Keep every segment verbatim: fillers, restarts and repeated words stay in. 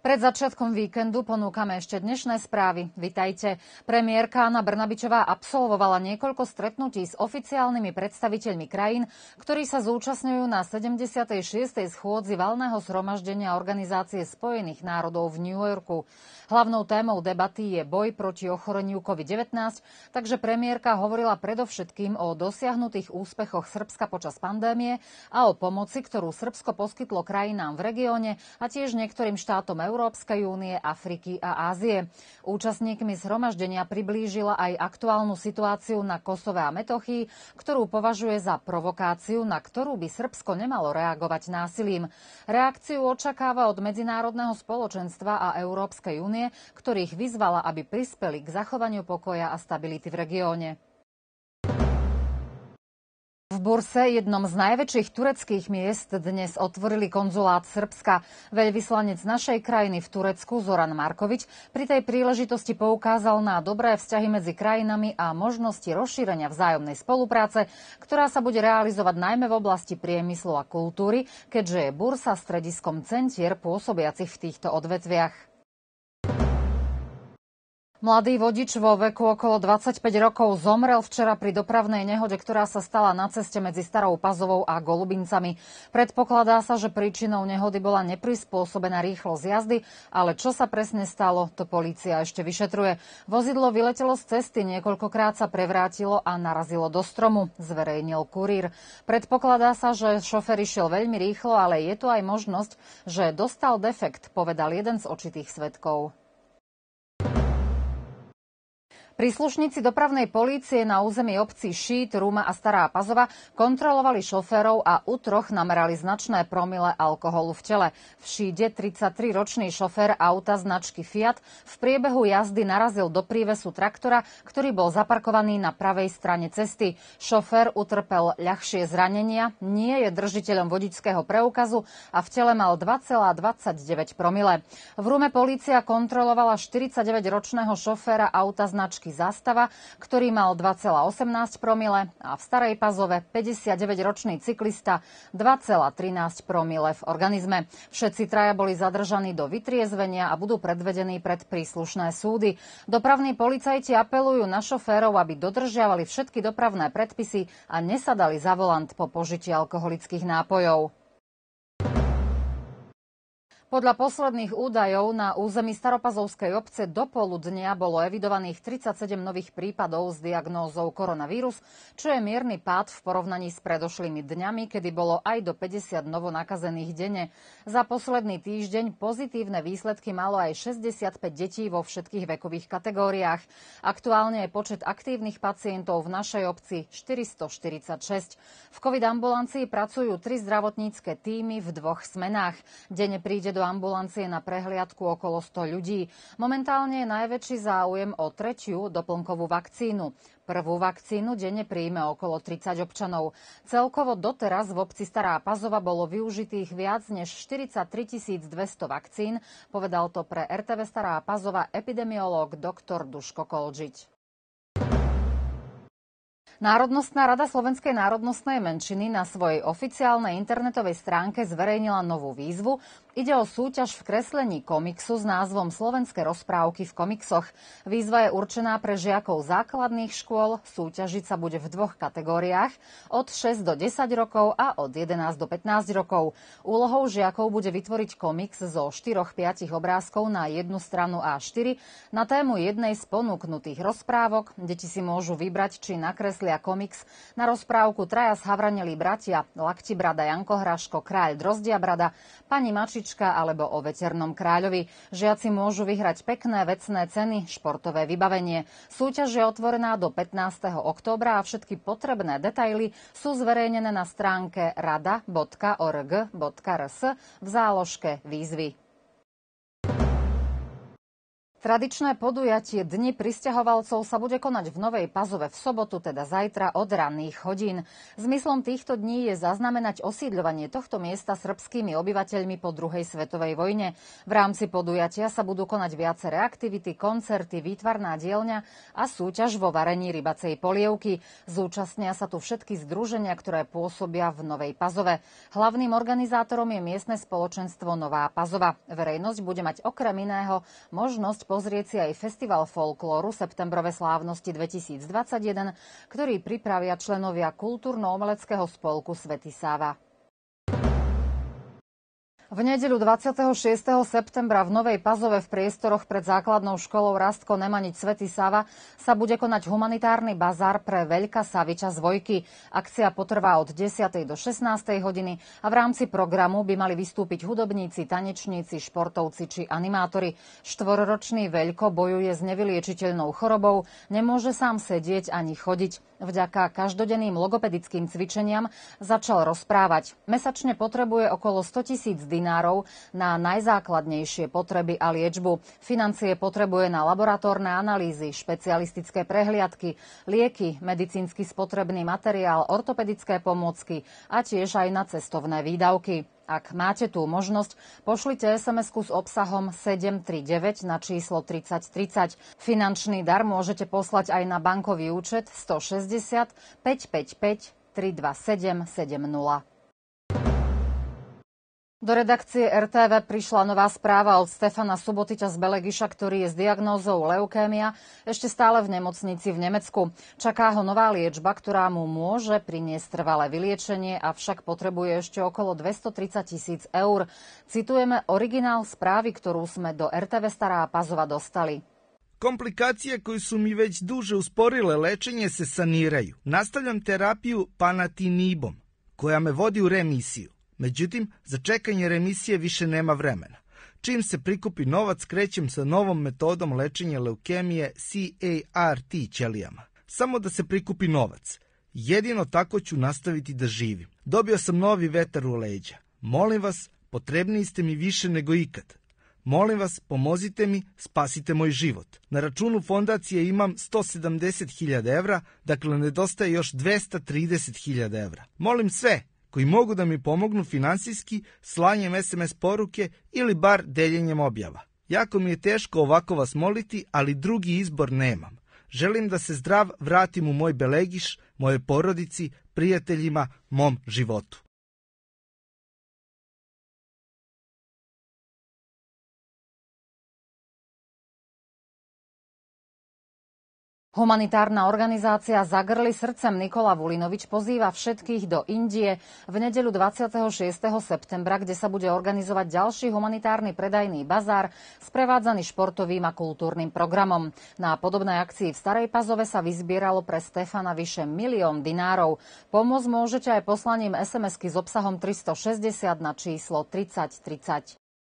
Pred začiatkom víkendu ponúkame ešte dnešné správy. Vitajte. Premiérka Anna Brnabičová absolvovala niekoľko stretnutí s oficiálnymi predstaviteľmi krajín, ktorí sa zúčastňujú na sedemdesiatej šiestej schôdzi valného zhromaždenia Organizácie spojených národov v New Yorku. Hlavnou témou debaty je boj proti ochoreniu covid devätnásť, takže premiérka hovorila predovšetkým o dosiahnutých úspechoch Srbska počas pandémie a o pomoci, ktorú Srbsko poskytlo krajinám v regióne a tiež niektorým štátom Európskej únie, Afriky a Ázie. Účastníkmi zhromaždenia priblížila aj aktuálnu situáciu na Kosove a Metochii, ktorú považuje za provokáciu, na ktorú by Srbsko nemalo reagovať násilím. Reakciu očakáva od medzinárodného spoločenstva a Európskej únie, ktorých vyzvala, aby prispeli k zachovaniu pokoja a stability v regióne. V Burse, jednom z najväčších tureckých miest, dnes otvorili konzulát Srbska. Veľvyslanec našej krajiny v Turecku Zoran Markovič pri tej príležitosti poukázal na dobré vzťahy medzi krajinami a možnosti rozšírenia vzájomnej spolupráce, ktorá sa bude realizovať najmä v oblasti priemyslu a kultúry, keďže je Bursa strediskom centier pôsobiacich v týchto odvetviach. Mladý vodič vo veku okolo dvadsaťpäť rokov zomrel včera pri dopravnej nehode, ktorá sa stala na ceste medzi Starou Pazovou a Golubincami. Predpokladá sa, že príčinou nehody bola neprispôsobená rýchlosť jazdy, ale čo sa presne stalo, to polícia ešte vyšetruje. Vozidlo vyletelo z cesty, niekoľkokrát sa prevrátilo a narazilo do stromu, zverejnil Kurír. Predpokladá sa, že šofér išiel veľmi rýchlo, ale je tu aj možnosť, že dostal defekt, povedal jeden z očitých svedkov. Príslušníci dopravnej polície na území obcí Šít, Rúma a Stará Pazova kontrolovali šoférov a u troch namerali značné promile alkoholu v tele. V Šíde tridsaťtriročný šofér auta značky Fiat v priebehu jazdy narazil do prívesu traktora, ktorý bol zaparkovaný na pravej strane cesty. Šofér utrpel ľahšie zranenia, nie je držiteľom vodičského preukazu a v tele mal dva celé dvadsaťdeväť promile. V Rúme polícia kontrolovala štyridsaťdeväťročného šoféra auta značky Zastava, ktorý mal dva celé osemnásť promile a v Starej Pazove päťdesiatdeväťročný cyklista dva celé trinásť promile v organizme. Všetci traja boli zadržaní do vytriezvenia a budú predvedení pred príslušné súdy. Dopravní policajti apelujú na šoférov, aby dodržiavali všetky dopravné predpisy a nesadali za volant po požití alkoholických nápojov. Podľa posledných údajov na území Staropazovskej obce do poludnia bolo evidovaných tridsaťsedem nových prípadov s diagnózou koronavírus, čo je mierny pád v porovnaní s predošlými dňami, kedy bolo aj do päťdesiat novonakazených denne. Za posledný týždeň pozitívne výsledky malo aj šesťdesiatpäť detí vo všetkých vekových kategóriách. Aktuálne je počet aktívnych pacientov v našej obci štyristoštyridsaťšesť. V covid ambulancii pracujú tri zdravotnícke tímy v dvoch smenách. Denne príde do do ambulancie na prehliadku okolo sto ľudí. Momentálne je najväčší záujem o tretiu doplnkovú vakcínu. Prvú vakcínu denne príjme okolo tridsať občanov. Celkovo doteraz v obci Stará Pazova bolo využitých viac než štyridsaťtri tisíc dvesto vakcín, povedal to pre er té vé Stará Pazova epidemiológ doktor Duško Kolžič. Národnostná rada Slovenskej národnostnej menšiny na svojej oficiálnej internetovej stránke zverejnila novú výzvu. Ide o súťaž v kreslení komiksu s názvom Slovenské rozprávky v komiksoch. Výzva je určená pre žiakov základných škôl. Súťažiť sa bude v dvoch kategóriách, od šesť do desať rokov a od jedenásť do pätnásť rokov. Úlohou žiakov bude vytvoriť komiks zo štyroch päť obrázkov na jednu stranu á štyri na tému jednej z ponúknutých rozprávok. Deti si môžu vybrať, či nakreslia komiks na rozprávku Traja zhavranelí bratia, Laktibrada Janko Hraško, Kráľ Drozdia Brada, Pani Mačička alebo o Veternom kráľovi. Žiaci môžu vyhrať pekné vecné ceny, športové vybavenie. Súťaž je otvorená do pätnásteho októbra a všetky potrebné detaily sú zverejnené na stránke rada bodka org bodka rs v záložke výzvy. Tradičné podujatie Dni prisťahovalcov sa bude konať v Novej Pazove v sobotu, teda zajtra od ranných hodín. Zmyslom týchto dní je zaznamenať osídľovanie tohto miesta srbskými obyvateľmi po druhej svetovej vojne. V rámci podujatia sa budú konať viaceré aktivity, koncerty, výtvarná dielňa a súťaž vo varení rybacej polievky. Zúčastnia sa tu všetky združenia, ktoré pôsobia v Novej Pazove. Hlavným organizátorom je miestne spoločenstvo Nová Pazova. Verejnosť bude mať okrem iného možnosť pozrieť si aj festival folklóru Septembrové slávnosti dvetisícdvadsaťjeden, ktorý pripravia členovia kultúrno-umeleckého spolku Svätý Sáva. V nedeľu dvadsiateho šiesteho septembra v Novej Pazove v priestoroch pred základnou školou Rastko Nemaniť Svätý Sáva sa bude konať humanitárny bazár pre Veľka Saviča z Vojky. Akcia potrvá od desiatej do šestnástej hodiny a v rámci programu by mali vystúpiť hudobníci, tanečníci, športovci či animátori. Štvorročný Veľko bojuje s nevyliečiteľnou chorobou, nemôže sám sedieť ani chodiť. Vďaka každodenným logopedickým cvičeniam začal rozprávať. Mesačne potrebuje okolo stotisíc dinárov na najzákladnejšie potreby a liečbu. Financie potrebuje na laboratórne analýzy, špecialistické prehliadky, lieky, medicínsky spotrebný materiál, ortopedické pomôcky a tiež aj na cestovné výdavky. Ak máte tú možnosť, pošlite es em esku s obsahom sedem tri deväť na číslo tridsať tridsať. Finančný dar môžete poslať aj na bankový účet sto šesťdesiat päť päť päť tri dva sedem sedem nula. Do redakcie er té vé prišla nová správa od Stefana Subotiťa z Belegiša, ktorý je s diagnózou leukémia ešte stále v nemocnici v Nemecku. Čaká ho nová liečba, ktorá mu môže priniesť trvalé vyliečenie, avšak potrebuje ešte okolo dvestotridsať tisíc eur. Citujeme originál správy, ktorú sme do er té vé Stará Pazova dostali. Komplikacije koje su mi već duže usporile lečenje se saniraju. Nastavljam terapiju panatinibom, koja me vodi u remisiju. Međutim, za čekanje remisije više nema vremena. Čim se prikupi novac, krećem sa novom metodom lečenja leukemije C A R T ćelijama. Samo da se prikupi novac. Jedino tako ću nastaviti da živim. Dobio sam novi vetar u leđa. Molim vas, potrebniji ste mi više nego ikad. Molim vas, pomozite mi, spasite moj život. Na računu fondacije imam sto sedamdeset hiljada evra, dakle nedostaje još dvesta trideset hiljada evra. Molim sve koji mogu da mi pomognu finansijski slanjem es em es poruke ili bar deljenjem objava. Jako mi je teško ovako vas moliti, ali drugi izbor nemam. Želim da se zdrav vratim u moj Belegiš, moje porodici, prijateljima, mom životu. Humanitárna organizácia Zagrli srdcem Nikola Vulinovič pozýva všetkých do Indie v nedeľu dvadsiateho šiesteho septembra, kde sa bude organizovať ďalší humanitárny predajný bazár sprevádzaný športovým a kultúrnym programom. Na podobnej akcii v Starej Pazove sa vyzbieralo pre Stefana vyše milión dinárov. Pomôcť môžete aj poslaním es em esky s obsahom tristošesťdesiat na číslo tridsať tridsať.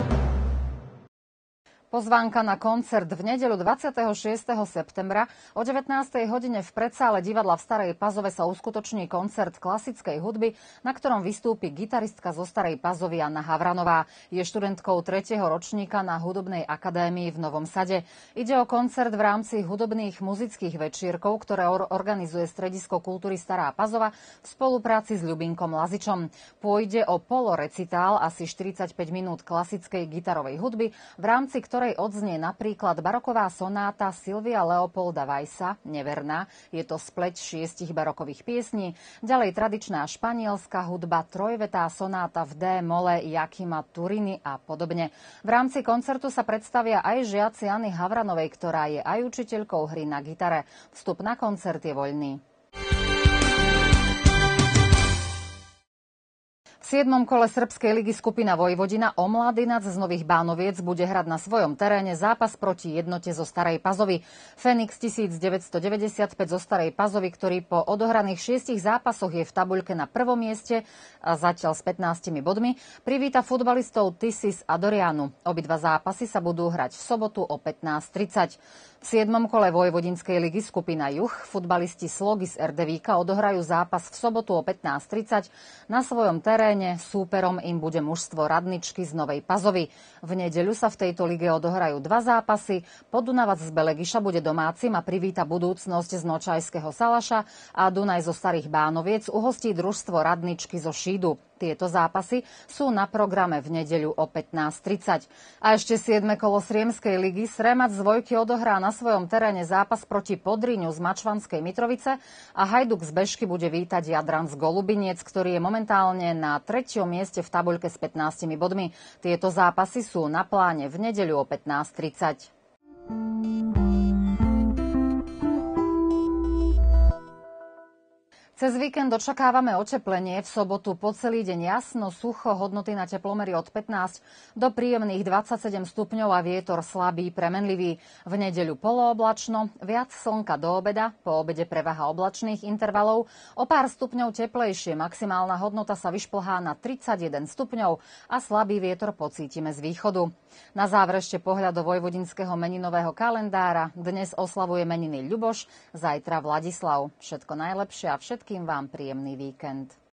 Pozvánka na koncert v nedeľu dvadsiateho šiesteho septembra o devätnástej hodine v predsále divadla v Starej Pazove sa uskutoční koncert klasickej hudby, na ktorom vystúpi gitaristka zo Starej Pazovy Anna Havranová. Je študentkou tretieho ročníka na Hudobnej akadémii v Novom Sade. Ide o koncert v rámci hudobných muzických večírkov, ktoré organizuje Stredisko kultúry Stará Pazova v spolupráci s Ľubinkom Lazičom. Pôjde o polorecitál asi štyridsaťpäť minút klasickej gitarovej hudby, v rámci ktorej ktorej odznie napríklad baroková sonáta Silvia Leopolda Weissa, Neverná, je to spleť šiestich barokových piesní, ďalej tradičná španielská hudba, trojvetá sonáta v D mole Jakima Turiny a podobne. V rámci koncertu sa predstavia aj žiaci Anny Havranovej, ktorá je aj učiteľkou hry na gitare. Vstup na koncert je voľný. V siedmom kole srbskej ligy skupina Vojvodina Omladinac z Nových Bánoviec bude hrať na svojom teréne zápas proti jednote zo Starej Pazovy. Fenix devätnásťstodeväťdesiatpäť zo Starej Pazovy, ktorý po odohraných šiestich zápasoch je v tabuľke na prvom mieste a zatiaľ s pätnástimi bodmi, privíta futbalistov Tisis a Dorianu. Obidva zápasy sa budú hrať v sobotu o pätnásť tridsať. V siedmom kole Vojvodinskej ligy skupina Juh futbalisti Slogy z er dé Víka odohrajú zápas v sobotu o pätnásť tridsať na svojom teréne Arene. Súperom im bude mužstvo Radničky z Novej Pazovy. V nedeľu sa v tejto lige odohrajú dva zápasy. Podunavac z Belegiša bude domácim a privíta budúcnosť z Nočajského Salaša a Dunaj zo Starých Bánoviec uhostí družstvo Radničky zo Šídu. Tieto zápasy sú na programe v nedeľu o pätnásť tridsať. A ešte siedme kolo Sriemskej ligy. Sremac z Vojky odohrá na svojom teréne zápas proti Podriňu z Mačvanskej Mitrovice a Hajduk z Bežky bude vítať Jadran z Golubiniec, ktorý je momentálne na treťom mieste v tabuľke s pätnástimi bodmi. Tieto zápasy sú na pláne v nedeľu o pätnásť tridsať. Cez víkend očakávame oteplenie. V sobotu po celý deň jasno, sucho, hodnoty na teplomery od pätnásť do príjemných dvadsaťsedem stupňov a vietor slabý, premenlivý. V nedeľu polooblačno, viac slnka do obeda, po obede prevaha oblačných intervalov, o pár stupňov teplejšie, maximálna hodnota sa vyšplhá na tridsaťjeden stupňov a slabý vietor pocítime z východu. Na záver ešte pohľad do vojvodinského meninového kalendára. Dnes oslavuje meniny Ľuboš, zajtra Vladislav. Všetko najlepšie a všetkým vám príjemný víkend.